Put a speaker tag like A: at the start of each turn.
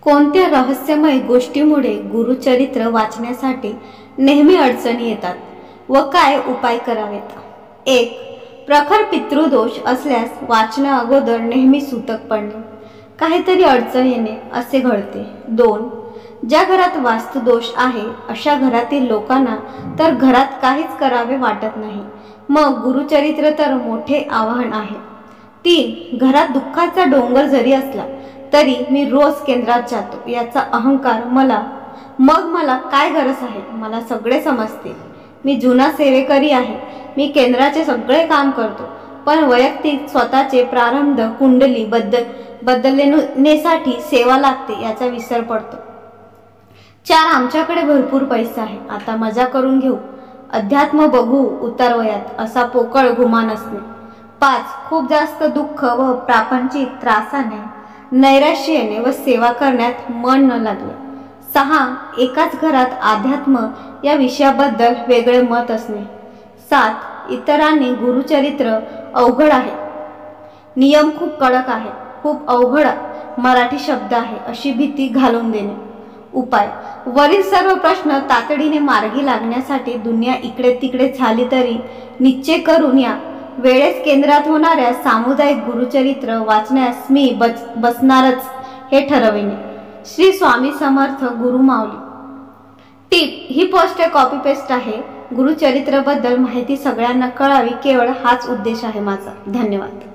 A: कोणत्या रहस्यमय गोष्टीमुळे गुरुचरित्र वाचण्यासाठी नेहमी अडचणी येतात व काय उपाय करावेत? 1. प्रखर पितृदोष असल्यास वाचना अगोदर नेहमी सूतक पडणे, काहीतरी अडचण येणे असे घडते. 2. ज्या घरात वास्तुदोष आहे अशा घरातील लोकांना तर घरात काहीच करावे वाटत नाही, मग गुरुचरित्र तर मोठे आव्हान आहे. 3. घरात दुःखाचा डोंगर जरी असला तरी मी रोज केंद्रात जातो याचा अहंकार, मला काय गरज आहे, मला सगळे समजते, मी जुना सेवेकरी आहे, मी केंद्राचे सगळे काम करतो, पण वैयक्तिक स्वतःचे प्रारब्ध कुंडली बदलण्यासाठी सेवा लागते याचा विसर पडतो. 4. आमच्याकडे भरपूर पैसा आहे, आता मजा करून घेऊ, अध्यात्म बघू उतारवयात असा पोकळ गुमान असणे. 5. खूप जास्त दुःख व प्रापंचिक त्रासाने नैराश्य येणे व सेवा करण्यात मन न लागले. 6. एकाच घरात अध्यात्म या विषयाबद्दल वेगळे मत असणे. 7. इतरांनी गुरुचरित्र अवघड आहे, नियम खूप कडक आहे, खूप अवघड मराठी शब्द आहे अशी भीती घालून देणे. उपाय: वरील सर्व प्रश्न तातडीने मार्गी लागण्यासाठी दुनिया इकडे तिकडे झाली तरी निश्चय करून या वेळेस केंद्रात होणाऱ्या सामुदायिक गुरुचरित्र वाचण्यास मी बसणारच हे ठरविणे. श्री स्वामी समर्थ गुरुमाऊली. टिप: ही पोस्ट कॉपी पेस्ट आहे. गुरुचरित्र बद्दल माहिती सगळ्यांना कळावी केवळ हाच उद्देश आहे माझा. धन्यवाद.